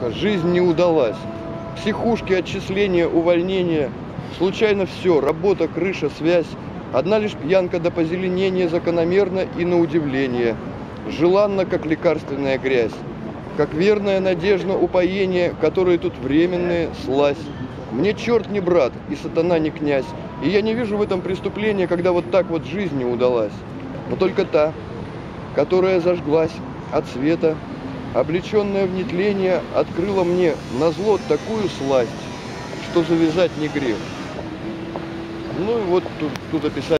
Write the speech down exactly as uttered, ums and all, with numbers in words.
Жизнь не удалась. Психушки, отчисления, увольнения. Случайно все. Работа, крыша, связь. Одна лишь пьянка до позеленения закономерно и на удивление. Желанно, как лекарственная грязь. Как верная надежда упоения, которые тут временные, слазь. Мне черт не брат и сатана не князь. И я не вижу в этом преступления, когда вот так вот жизнь не удалась. Но только та, которая зажглась от света, облеченная в нетление, открыла мне назло такую сласть, что завязать не грех. Ну и вот тут, тут описать.